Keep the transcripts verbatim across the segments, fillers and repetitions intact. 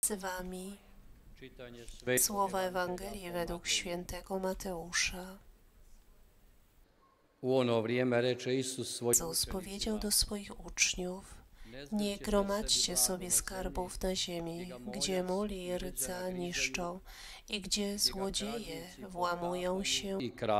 z wami słowa Ewangelii według świętego Mateusza. Jezus powiedział do swoich uczniów: nie gromadźcie sobie skarbów na ziemi, gdzie mól i rdza niszczą i gdzie złodzieje włamują się.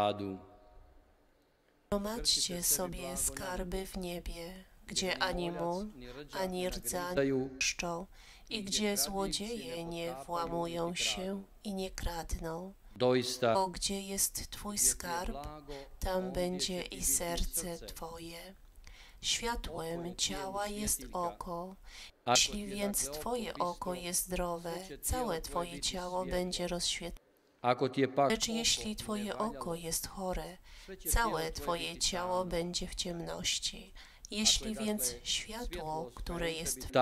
Gromadźcie sobie skarby w niebie, gdzie ani mól, ani rdza niszczą i gdzie złodzieje nie włamują się i nie kradną. Bo gdzie jest Twój skarb, tam będzie i serce Twoje. Światłem ciała jest oko. Jeśli więc Twoje oko jest zdrowe, całe Twoje ciało będzie rozświetlone. Lecz jeśli Twoje oko jest chore, całe Twoje ciało będzie w ciemności. Jeśli więc światło, które jest w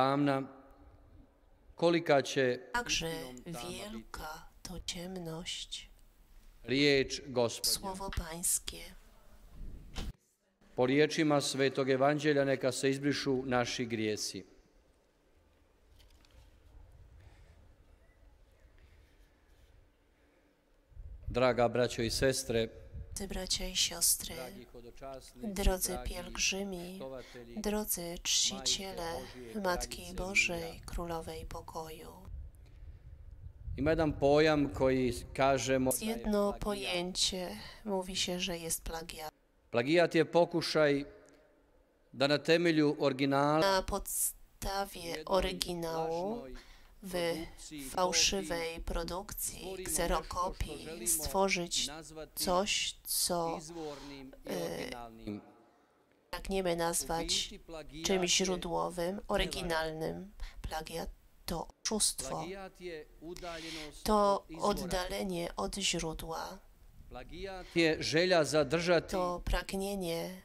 także wielka to ciemność. Słowo Pańskie. Po riječima Svetog Evanđelja neka se izbrišu naši grijesi. Draga braćo i sestre, bracia i siostry, drodzy pielgrzymi, drodzy czciciele Matki Bożej, Królowej Pokoju. Ima jedan pojam koji kažemo... Jedno pojęcie mówi się, że jest plagiat. Plagijat je pokušaj da na temelju originala... Na podstawie oryginału w fałszywej produkcji, kserokopii, stworzyć coś, co e, pragniemy nazwać czymś źródłowym, oryginalnym. Plagiat to oszustwo, to oddalenie od źródła, to pragnienie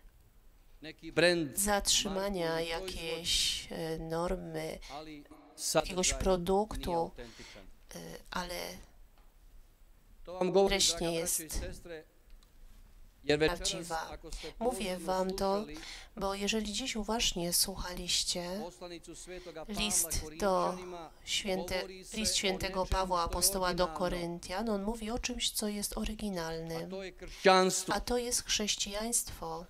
zatrzymania jakiejś normy, jakiegoś produktu, ale treść nie jest prawdziwa. Mówię wam to, bo jeżeli dziś uważnie słuchaliście list, do święte, list świętego Pawła Apostoła do Koryntian, on mówi o czymś, co jest oryginalnym, a to jest chrześcijaństwo.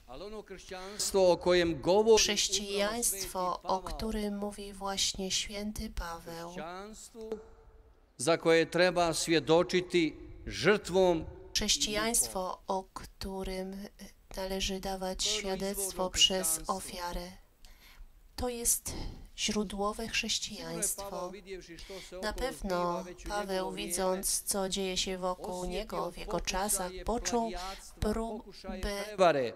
Chrześcijaństwo, o którym mówi właśnie święty Paweł. Za koje treba svjedočiti žrtvom. Chrześcijaństwo, o którym należy dawać świadectwo przez ofiarę. To jest źródłowe chrześcijaństwo. Na pewno Paweł, widząc, co dzieje się wokół niego w jego czasach, poczuł próbę,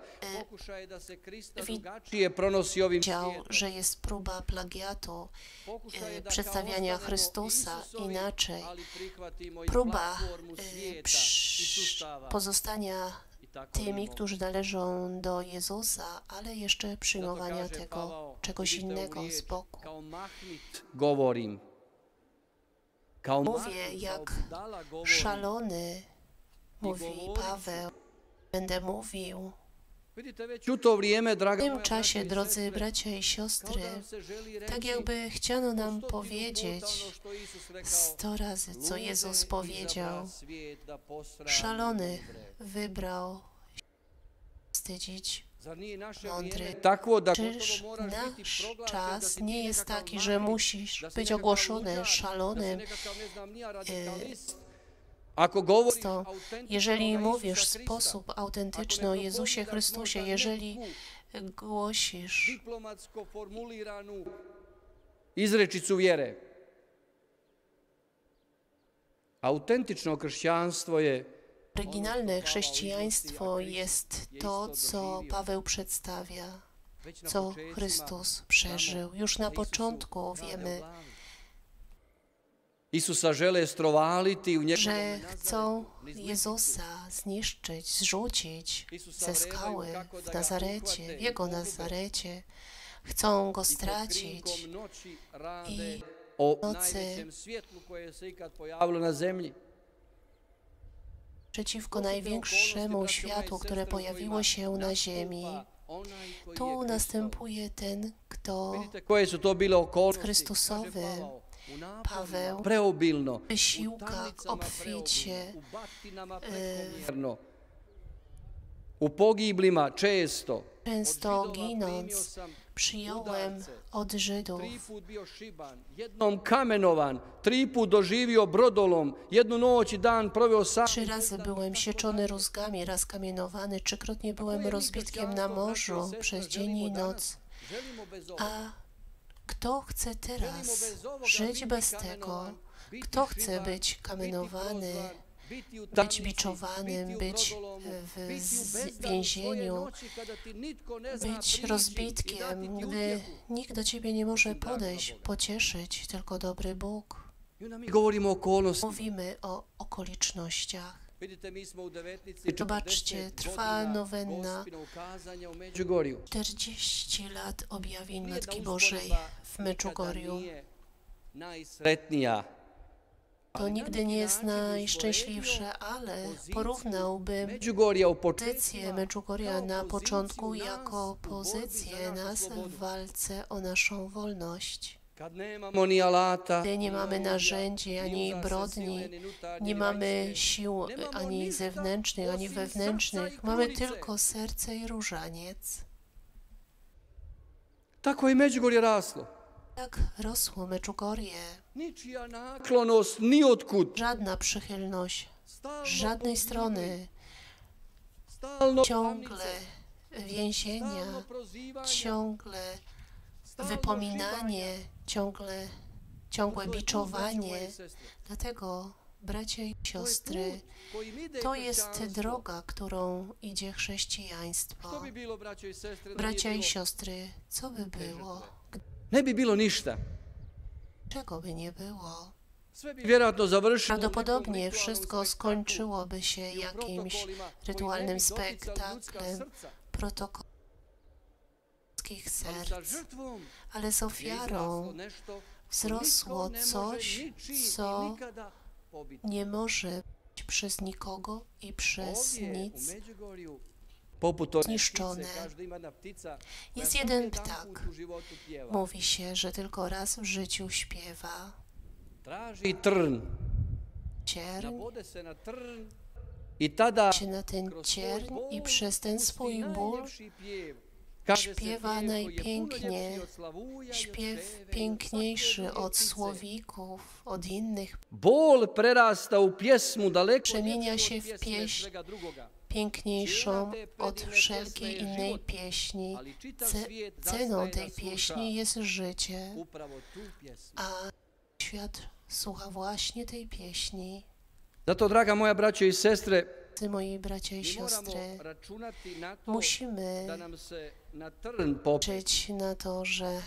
widział, że jest próba plagiatu, e, przedstawiania Chrystusa inaczej, próba e, pozostania tymi, którzy należą do Jezusa, ale jeszcze przyjmowania tego czegoś innego z boku. Mówię jak szalony, mówi Paweł, będę mówił. W tym czasie, drodzy bracia i siostry, tak jakby chciano nam powiedzieć sto razy, co Jezus powiedział. Szalonych wybrał wstydzić mądry. Czyż nasz czas nie jest taki, że musisz być ogłoszony szalonym? To, jeżeli mówisz w sposób autentyczny o Jezusie Chrystusie, jeżeli głosisz izrečicu vjere, autentično chrześcijaństwo je oryginalne chrześcijaństwo jest to, co Paweł przedstawia, co Chrystus przeżył. Już na początku wiemy, że chcą Jezusa zniszczyć, zrzucić ze skały w Nazarecie, w Jego Nazarecie. Chcą Go stracić i w nocy przeciwko największemu światłu, które pojawiło się na ziemi. Tu następuje ten, kto jest Chrystusowy. Paweł preobilno, w wysiłkach obficie, u batinama prekomjerno, u pogiblima često. często ginąc, przyjąłem od Żydów. Tri put bio šiban, jednom kamenovan, tri put doživio brodolom, jednu noć i dan proveo sam. Trzy razy byłem sieczony rózgami, raz kamienowany, trzykrotnie byłem rozbitkiem na morzu przez dzień i noc. A kto chce teraz żyć bez tego? Kto chce być kamenowany, być biczowanym, być w z- więzieniu, być rozbitkiem, gdy nikt do ciebie nie może podejść, pocieszyć, tylko dobry Bóg? Mi govorimo o okolnosti. Mówimy o okolicznościach. Vidite, mi smo u devetnici Zobaczcie, trwa nowenna, Gospina ukazanja u Međugorju. czterdzieści lat objawień Matki Bożej w Meczugorju. Najsretnija. To nigdy nie jest najszczęśliwsze, ale porównałbym Međugorja u početku pozycję Meczugorja na początku jako pozycję nas w walce o naszą wolność. kad nemamo ni alata, Gdy nie mamy narzędzi, ani brodni, nie mamy sił ani zewnętrznych, ani wewnętrznych, mamy tylko serce i różaniec. tako i Međugorje raslo. Tak rosło Meczugorje. Ničija naklonost ni otkud. Żadna przychylność, z żadnej strony, Stalno ciągle więzienia, stalno prozivanja, ciągle stalno wypominanie, ciągle, ciągłe To je put, braćo biczowanie. moje sestre. Dlatego, bracia i To je siostry, put kojim ide to jest hrišćanstvo. droga, którą idzie Što chrześcijaństwo. bi bilo, braćo i sestre, da Bracia nije i bilo? siostry, co by było? Ne bi bilo ništa. Czego by nie było? Sve bi vjerojatno završilo u nekom Prawdopodobnie ritualnom wszystko spektaklu skończyłoby się i u jakimś protokolima koji ne rytualnym bi doticali ljudska spektaklem srca. protokołów ludzkich Ali sa serc, žrtvom ale z je izraslo ofiarą nešto wzrosło niko ne može coś, ničim i co nikada pobiti. nie może być przez nikogo i przez Ovdje u nic Međugorju, poput one zniszczone. ptice, kažu da ima jedna ptica koja Jest samo jeden jedanput ptak. u životu pjeva. Mówi się, że tylko raz w życiu śpiewa. Traži trn, Cierń nabode se na trn i tada się na ten kroz svoj cierń i bol przez ten pusti swój ból najljepši pjev. Kaže se śpiewa pjev koji je puno najpięknie, ljepši od slavuja i od śpiew peve i od piękniejszy svake druge od ptice. słowików, od innych, Bol prerasta u pjesmu daleko Przemienia ljepšu się od w pjesme pieśń. svega drugoga. piękniejszą od wszelkiej innej pieśni. Ce ceną tej pieśni jest życie, Upravo tu pjesmu. a świat słucha właśnie tej pieśni. Zato, draga moja braćo i sestre, Ty, moi bracia i mi moramo siostry, računati na to musimy da nam se na trn popet. liczyć na to, że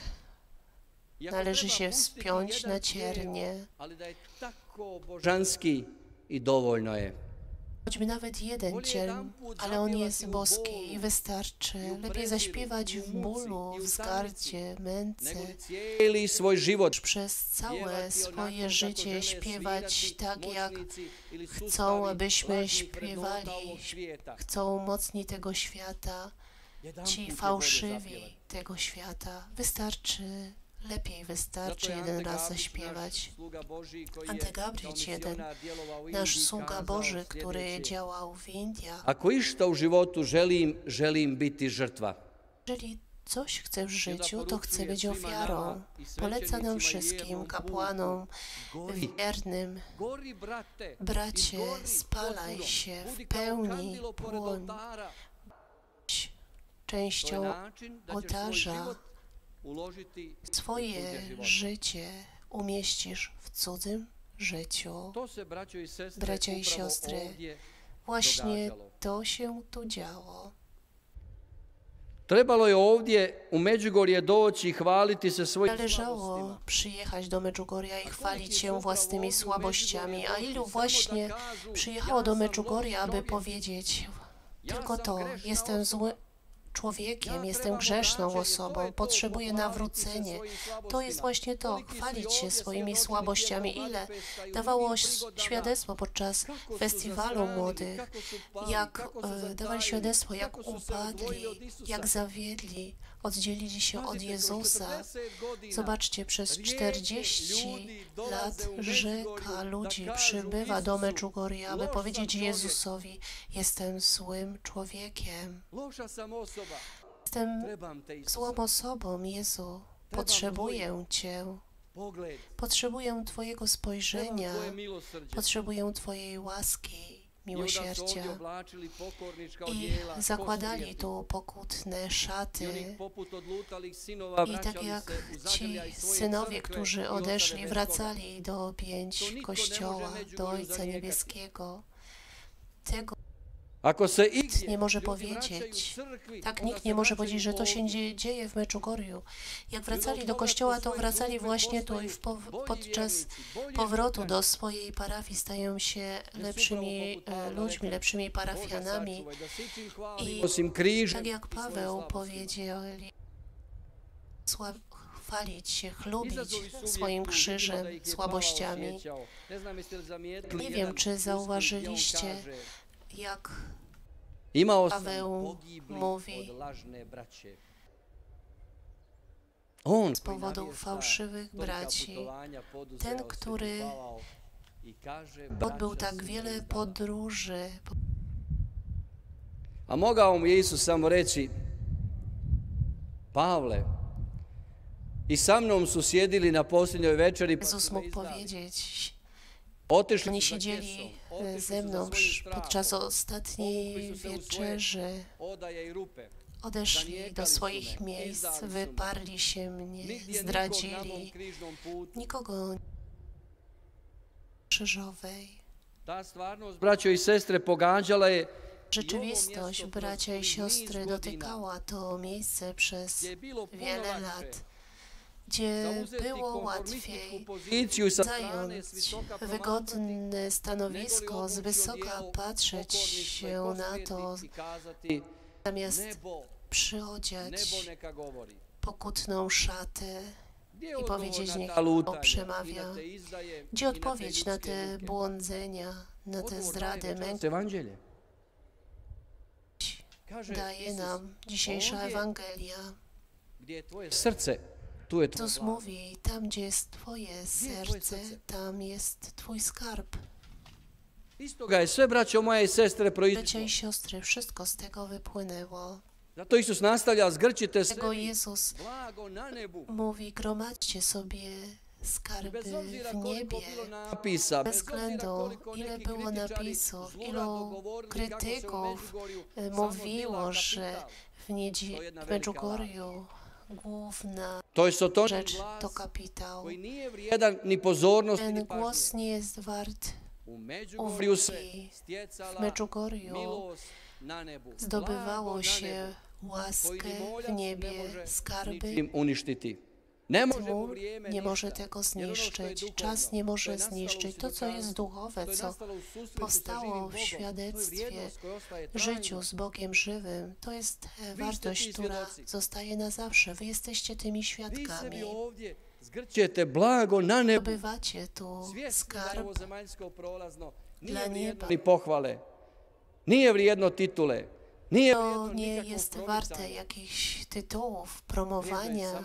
Iako należy treba się pustiti wspiąć jedan na pjev, ciernie. ali da je tako božanski i dovoljno je. Choćby nawet jeden cierń, ale on jest boski i wystarczy. Lepiej zaśpiewać w bólu, w zgardzie, męce, Nego li cijeli svoj život przez całe pjevati swoje onako kako życie žele śpiewać svirati tak, jak moćnici ili chcą, sustavi abyśmy lažnih vrednota śpiewali, ovog svijeta. chcą mocni tego świata, Jedanput ci je bolje fałszywi zapjevati. tego świata. Wystarczy, lepiej Zato wystarczy je jeden Ante raz Gabrić, zaśpiewać. naš sluga Božji, koji je Ante kao Gabrić, jeden, misionar djelovao u nasz Indiji, sługa kazao Boży, który sljedeće. działał w Indiach. Ako išta u životu želim, želim biti žrtva. Jeżeli coś chce w życiu, to chce być ofiarą. Poleca nam wszystkim, kapłanom, wiernym, Gori, brate, bracie, izgori spalaj potpuno. się w Budi kao pełni, kandilo pored płoń, oltara. bądź To je częścią način da ćeš svoj ołtarza. život uložiti u Swoje tuđe živote. życie umieścisz w cudzym życiu. To se, braćo i sestre, Bracia i upravo siostry, ovdje Właśnie događalo. to się tu działo. Trebalo je ovdje u Međugorje doći i hvaliti se svojim Należało slabostima. przyjechać do Medjugorja i chwalić się własnymi słabościami, a ilu właśnie przyjechało do Medjugorja, aby powiedzieć tylko to, jestem zły, człowiekiem, jestem grzeszną osobą, potrzebuję nawrócenia. To jest właśnie to, chwalić się swoimi słabościami. Ile dawało świadectwo podczas festiwalu młodych, jak e, dawali świadectwo, jak upadli, jak zawiedli, oddzielili się od Jezusa. Zobaczcie, przez czterdzieści lat rzeka ludzi przybywa do Medjugorje, aby powiedzieć Jezusowi, jestem złym człowiekiem. Jestem złą osobą, Jezu. Potrzebuję Cię. Potrzebuję Twojego spojrzenia. Potrzebuję Twojej łaski, miłosierdzia. I zakładali tu pokutne szaty. I tak jak ci synowie, którzy odeszli, wracali do objęć Kościoła, do Ojca Niebieskiego. Tego nikt nie może powiedzieć, tak nikt nie może powiedzieć, że to się dzieje w Medjugorju. Jak wracali do kościoła, to wracali właśnie tu i w po, podczas powrotu do swojej parafii stają się lepszymi e, ludźmi, lepszymi parafianami. I tak jak Paweł powiedział, chwalić się, chlubić swoim krzyżem, słabościami. Nie wiem, czy zauważyliście, jak Paweł mówi z powodu fałszywych braci, ten, który odbył tak wiele podróży. A mogao mu Jezus samo reći, Pavle, i sa mnom su sjedili na posljednjoj večeri. Jezus mógł powiedzieć, oni siedzieli ze mną podczas ostatniej wieczerzy, odeszli do swoich miejsc, wyparli się mnie, zdradzili. Nikogo krzyżowej. Braćo i sestre, pogađala je. Rzeczywistość, bracia i siostry, dotykała to miejsce przez wiele lat, gdzie było łatwiej zająć wygodne stanowisko, z wysoka patrzeć się na to, zamiast przyodziać pokutną szatę i powiedzieć, niech Bóg przemawia. Gdzie odpowiedź na te błądzenia, na te zdrady, męki daje nam dzisiejsza Ewangelia. Serce. Jezus mówi, tam gdzie jest Twoje serce, tam jest Twój skarb. Bracia i siostry, wszystko z tego wypłynęło. Zato Isus nastavlja, zgrčite se. Dlatego Jezus mówi, gromadźcie sobie skarby w niebie. Bez względu, ile było napisów, ilu krytyków mówiło, że w, w Medjugorju główna rzecz to kapitał. Ten głos nie jest wart uwagi. W Medjugorju zdobywało się łaskę w niebie, skarby. Tmu nie może tego zniszczyć. Czas nie może zniszczyć. To, co jest duchowe, co powstało w świadectwie, życiu z Bogiem żywym, to jest wartość, która zostaje na zawsze. Wy jesteście tymi świadkami. Zdobywacie tu skarb dla nieba. Nije vrijedno titule. To nie jest warte jakichś tytułów, promowania,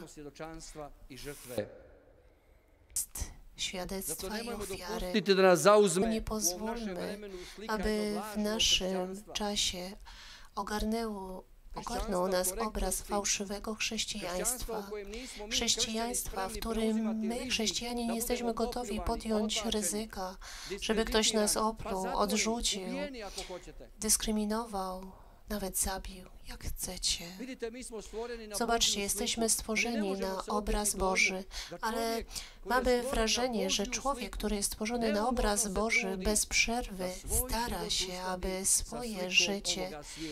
świadectwa i ofiary. Nie pozwólmy, aby w naszym czasie ogarnęło Ogarnął nas obraz fałszywego chrześcijaństwa. Chrześcijaństwa, w którym my, chrześcijanie, nie jesteśmy gotowi podjąć ryzyka, żeby ktoś nas opluł, odrzucił, dyskryminował, nawet zabił, jak chcecie. Zobaczcie, jesteśmy stworzeni na obraz Boży, ale mamy wrażenie, że człowiek, który jest stworzony na obraz Boży, bez przerwy stara się, aby swoje życie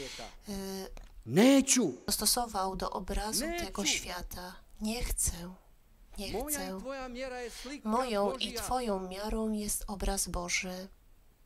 dostosował do obrazu tego świata. Nie chcę, nie chcę. Moją i Twoją miarą jest obraz Boży.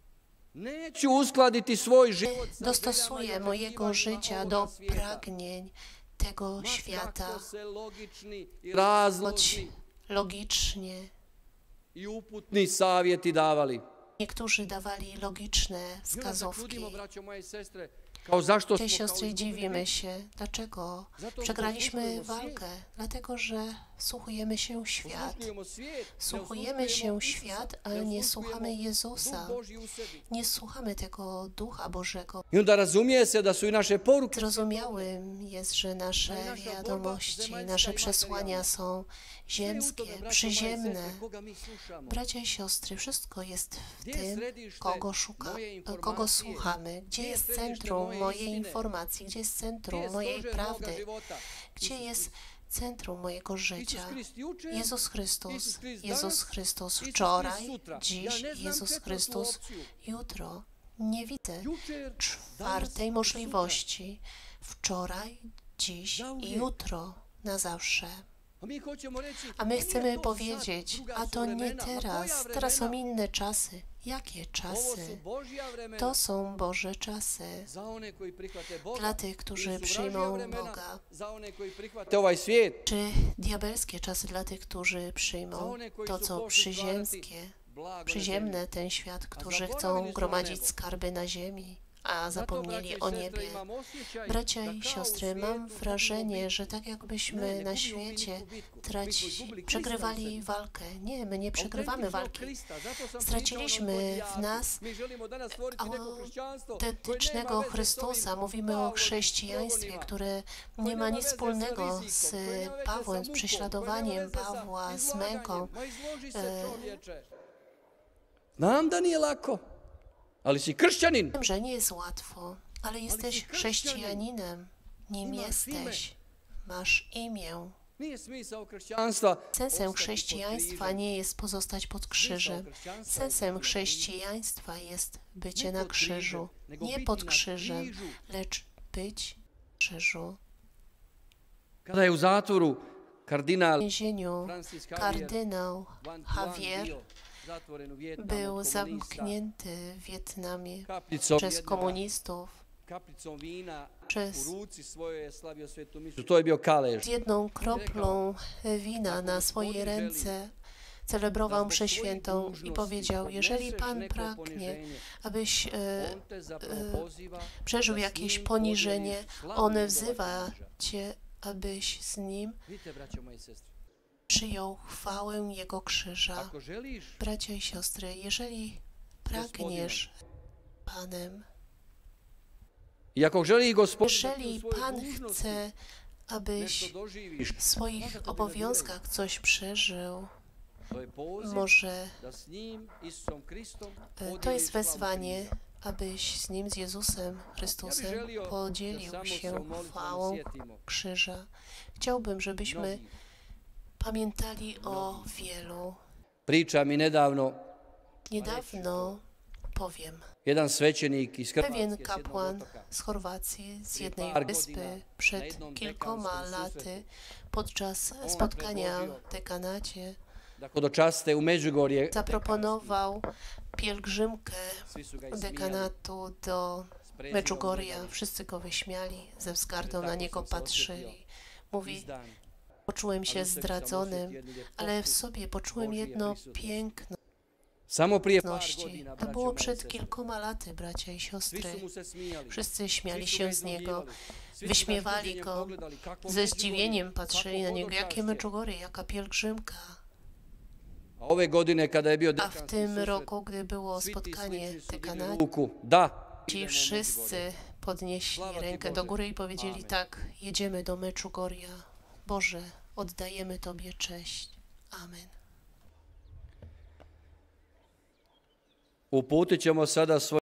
Neću uskladiti svoj život sa Dostosuję željama i mojego očekivanjima życia ovoga do svijeta. pragnień tego Ma świata, kako se logični i choć razložni logicznie. i uputni savjeti davali. Niektórzy dawali logiczne I onda se wskazówki. čudimo, braćo moje sestre, kao zašto Te smo kao siostry, izgubili dziwimy već. się. Dlaczego? Zato što Przegraliśmy osłuchujemo walkę. Dlatego, że słuchujemy się świat. Osluškujemo svijet, ne Słuchujemy osluškujemo się Isusa, świat, ne ale nie osluškujemo słuchamy Jezusa. Duh Božji u sebi. Nie słuchamy tego Ducha Bożego. I onda razumije se da su i naše poruke Zrozumiałym jest, że nasze wiadomości, nasze przesłania są ziemskie, przyziemne. koga mi slušamo. Bracia i siostry, wszystko jest w Gdzie jest tym, središte kogo szuka, moje kogo informacije? słuchamy, gdzie Gdzie jest jest središte centrum moje mojej istine? informacji, gdzie jest Gdje centrum je mojej stožer moga prawdy, života? gdzie Isus jest Hrist. centrum mojego Isus życia. Hrist jučer, Jezus Chrystus, Isus Hrist Jezus danas, Chrystus Isus wczoraj, Hrist sutra. dziś, Ja ne znam Jezus četvrtu Chrystus opciju. jutro. Nie widzę Jučer, czwartej danas, możliwości. Wczoraj, dziś i Zauvijek. jutro. Na zawsze. A mi hoćemo reći, A my nije chcemy to powiedzieć, sad, druga a su to nie vremena. Ma koja teraz, teraz są vremena? inne czasy. Jakie Ovo su czasy? Božja vremena. To są Boże czasy. Za one koji prihvate Boga. Dla tych, którzy Ili su przyjmą vražja vremena Boga. za one koji prihvate ovaj svijet. Czy diabelskie czasy dla tych, którzy przyjmą to, co przyziemskie, Blago przyziemne, ten świat, którzy chcą gromadzić skarby na ziemi, a zapomnieli o niebie. Bracia i siostry, mam wrażenie, że tak jakbyśmy na świecie traci, przegrywali walkę. Nie, my nie przegrywamy walki. Straciliśmy w nas autentycznego Chrystusa. Mówimy o chrześcijaństwie, które nie ma nic wspólnego z Pawłem, z prześladowaniem Pawła, z męką. Znam da nije lako, ali si kršćanin. Wiem, że nie jest łatwo, ale jesteś chrześcijaninem, nim jesteś. Masz imię. Nije smisao kršćanstva. Sensem chrześcijaństwa nie jest pozostać pod krzyżem. Sensem chrześcijaństwa jest bycie na krzyżu. Nie pod krzyżem, lecz być na krzyżu. Kada je u zatvoru W kardinal więzieniu Francis kardynał Van Javier bio zatvoren u Vijetnamu był od komunista, zamknięty w Wietnamie kaplicom przez jednoga- komunistów, kaplicom vina przez u ruci svojoj je slavio svetu misu. To je bio Kalež. z jedną kroplą wina na swojej ręce celebrował mszę świętą i powiedział, jeżeli Pan pragnie, abyś e, On te zapravo poziva przeżył da s jakieś njim poniżenie, podijeliš slavu On njegova wzywa krzyža. Cię, abyś z Nim Vidite, braćo moje sestre, przyjął chwałę Jego krzyża. ako želiš Bracia i siostry, jeżeli pragniesz Panem, i ako želi Gospod da ti jeżeli u svojoj Pan dužnosti chce, abyś nešto doživiš, w swoich obowiązkach coś przeżył, to je poziv może da s njim, Isusom Kristom, e, to jest podijeliš slavu wezwanie, križa. abyś z Nim, z Jezusem Chrystusem, podzielił się chwałą krzyża. Chciałbym, żebyśmy Mnogi. pamiętali o wielu. Priča mi nedavno Niedawno, powiem, jedan svećenik iz Hrvatske, pewien s jednog kapłan otoka. z Chorwacji, z jednej par wyspy, godina na przed jednom kilkoma dekanskom laty, susretu podczas on spotkania predložio w dekanacie, da hodočaste u Međugorje. zaproponował pielgrzymkę Svi su ga ismijali. dekanatu do S prezirом Medjugorja. gledali. Wszyscy go wyśmiali, ze wzgardą na niego patrzyli. Mówi, Izdan. poczułem się Ale u sebi sam zdradzonym, osjetio jednu ljepotu ale w sobie poczułem Božije jedno prisutnosti. piękno. Samo prije par Ności. godina, To braćo było moje przed sestre, kilkoma laty, bracia i svi siostry. su mu se smijali. Wszyscy śmiali Svi su ga się z niego, izrugivali. Svi su ga s wyśmiewali čuđenjem go, pogledali. Kakvo ze Međugorje, zdziwieniem patrzyli na kakvo niego, jakie hodočašće. Medjugorje, jaka pielgrzymka. A ove godine kada je bio A w dekanski tym susret, roku, gdy było svi ti spotkanie slični su w digli dekanacie, ruku. Da, ci idemo u wszyscy Međugorje. podnieśli Sława Ci, rękę do Boże. góry i powiedzieli Amen. tak, jedziemy do Medjugorja. Boże, oddajemy Tobie cześć. Amen. Uputit ćemo sada svoj